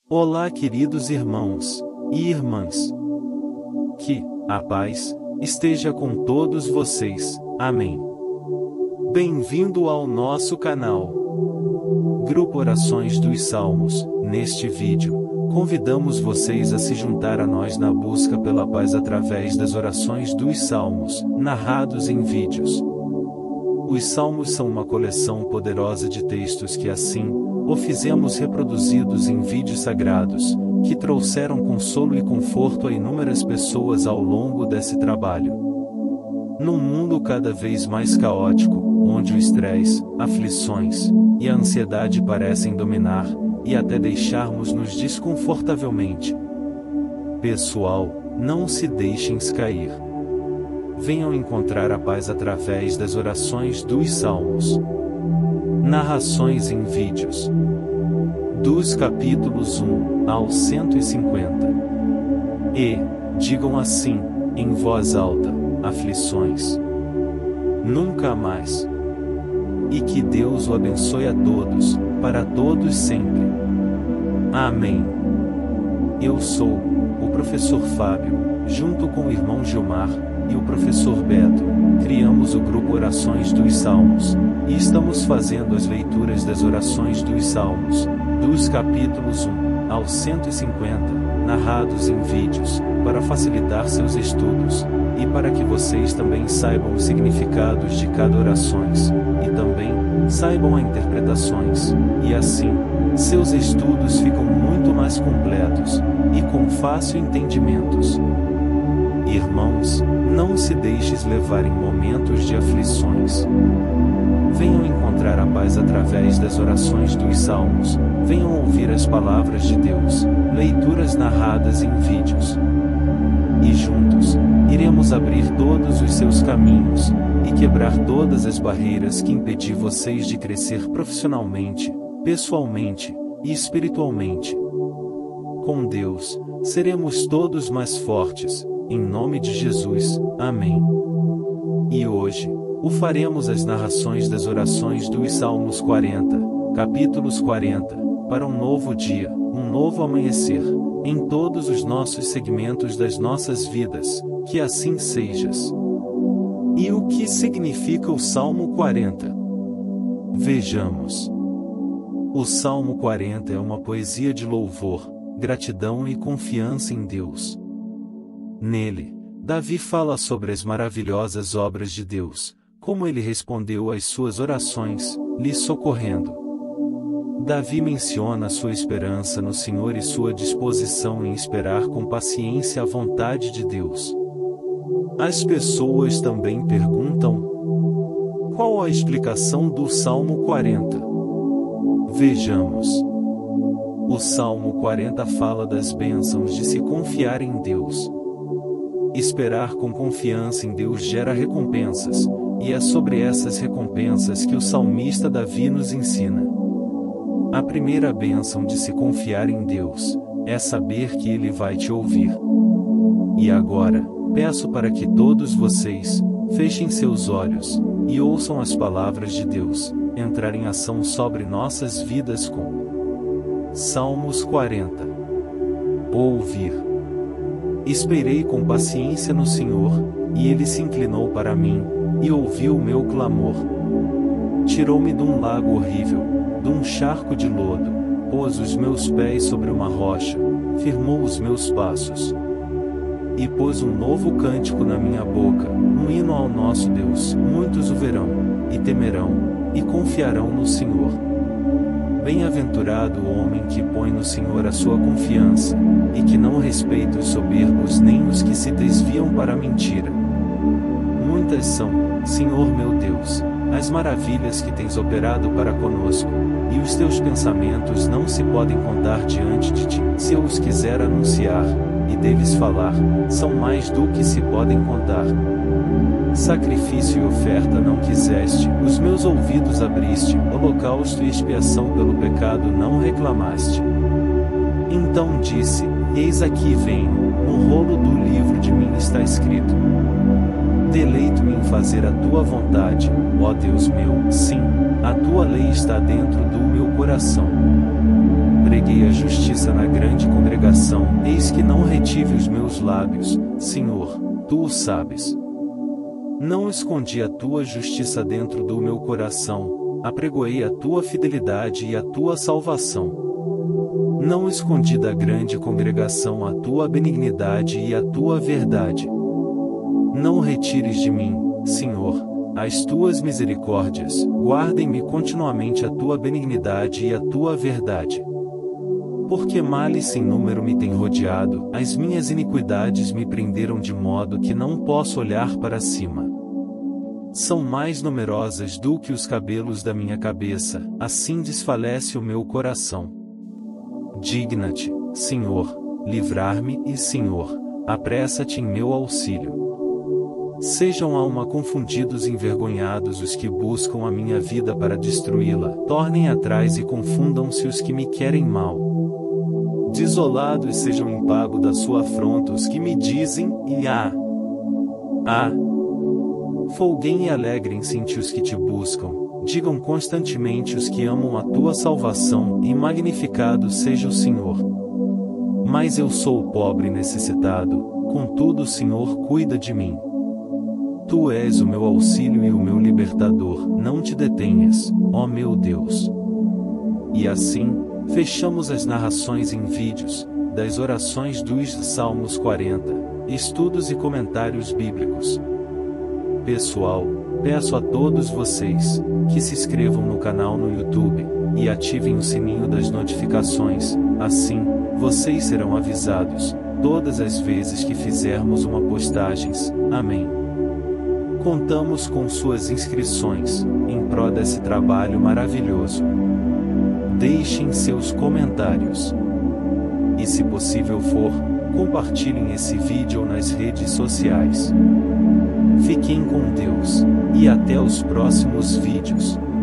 Olá, queridos irmãos e irmãs. Que a paz esteja com todos vocês. Amém. Bem-vindo ao nosso canal Grupo Orações dos Salmos. Neste vídeo, convidamos vocês a se juntar a nós na busca pela paz através das orações dos salmos, narrados em vídeos. Os salmos são uma coleção poderosa de textos que assim o fizemos reproduzidos em vídeos sagrados, que trouxeram consolo e conforto a inúmeras pessoas ao longo desse trabalho. Num mundo cada vez mais caótico, onde o estresse, aflições e a ansiedade parecem dominar, e até deixarmos-nos desconfortavelmente. Pessoal, não se deixem cair. Venham encontrar a paz através das orações dos salmos. Narrações em vídeos. Dos capítulos 1 ao 150. E digam assim, em voz alta: aflições. Nunca mais. E que Deus o abençoe a todos, para todos sempre. Amém. Eu sou o professor Fábio, junto com o irmão Gilmar e o professor Beto, criamos o grupo Orações dos Salmos, e estamos fazendo as leituras das orações dos Salmos, dos capítulos 1 ao 150, narrados em vídeos, para facilitar seus estudos, e para que vocês também saibam os significados de cada orações, e também saibam as interpretações, e assim, seus estudos ficam muito mais completos, e com fácil entendimentos. Irmãos, não se deixes levar em momentos de aflições. Venham encontrar a paz através das orações dos salmos, venham ouvir as palavras de Deus, leituras narradas em vídeos. E juntos, iremos abrir todos os seus caminhos, e quebrar todas as barreiras que impedir vocês de crescer profissionalmente, pessoalmente e espiritualmente. Com Deus, seremos todos mais fortes, em nome de Jesus, amém. E hoje, o faremos as narrações das orações dos Salmos 40, capítulos 40, para um novo dia, um novo amanhecer, em todos os nossos segmentos das nossas vidas, que assim sejas. E o que significa o Salmo 40? Vejamos. O Salmo 40 é uma poesia de louvor, gratidão e confiança em Deus. Nele, Davi fala sobre as maravilhosas obras de Deus, como ele respondeu às suas orações, lhe socorrendo. Davi menciona sua esperança no Senhor e sua disposição em esperar com paciência a vontade de Deus. As pessoas também perguntam: qual a explicação do Salmo 40? Vejamos. O Salmo 40 fala das bênçãos de se confiar em Deus. Esperar com confiança em Deus gera recompensas, e é sobre essas recompensas que o salmista Davi nos ensina. A primeira bênção de se confiar em Deus é saber que Ele vai te ouvir. E agora, peço para que todos vocês fechem seus olhos e ouçam as palavras de Deus entrar em ação sobre nossas vidas com Salmos 40. Ouvir. Esperei com paciência no Senhor, e Ele se inclinou para mim, e ouviu o meu clamor. Tirou-me de um lago horrível, de um charco de lodo, pôs os meus pés sobre uma rocha, firmou os meus passos. E pôs um novo cântico na minha boca, um hino ao nosso Deus. Muitos o verão, e temerão, e confiarão no Senhor. Bem-aventurado o homem que põe no Senhor a sua confiança, e que não respeita os soberbos nem os que se desviam para a mentira. Muitas são, Senhor meu Deus, as maravilhas que tens operado para conosco, e os teus pensamentos não se podem contar diante de ti. Se eu os quiser anunciar, e deles falar, são mais do que se podem contar. Sacrifício e oferta não quiseste, os meus ouvidos abriste, holocausto e expiação pelo pecado não reclamaste. Então disse: eis aqui venho, no rolo do livro de mim está escrito. Deleito-me em fazer a tua vontade, ó Deus meu, sim, a tua lei está dentro do meu coração. preguei a justiça na grande congregação, eis que não retive os meus lábios, Senhor, tu o sabes. Não escondi a tua justiça dentro do meu coração, apregoei a tua fidelidade e a tua salvação. Não escondi da grande congregação a tua benignidade e a tua verdade. Não retires de mim, Senhor, as tuas misericórdias, guardem-me continuamente a tua benignidade e a tua verdade. Porque males sem número me têm rodeado, as minhas iniquidades me prenderam de modo que não posso olhar para cima. São mais numerosas do que os cabelos da minha cabeça, assim desfalece o meu coração. Digna-te, Senhor, livrar-me e, Senhor, apressa-te em meu auxílio. Sejam alma confundidos e envergonhados os que buscam a minha vida para destruí-la, tornem atrás e confundam-se os que me querem mal. Desolados sejam em pago da sua afronta os que me dizem, folguem e alegrem-se em ti os que te buscam, digam constantemente os que amam a tua salvação, e magnificado seja o Senhor. Mas eu sou pobre e necessitado, contudo o Senhor cuida de mim. Tu és o meu auxílio e o meu libertador, não te detenhas, ó meu Deus. E assim, fechamos as narrações em vídeos, das orações dos Salmos 40, estudos e comentários bíblicos. Pessoal, peço a todos vocês, que se inscrevam no canal no YouTube, e ativem o sininho das notificações, assim, vocês serão avisados, todas as vezes que fizermos uma postagens. Amém. Contamos com suas inscrições, em prol desse trabalho maravilhoso. Deixem seus comentários. E se possível for, compartilhem esse vídeo nas redes sociais. Fiquem com Deus, e até os próximos vídeos.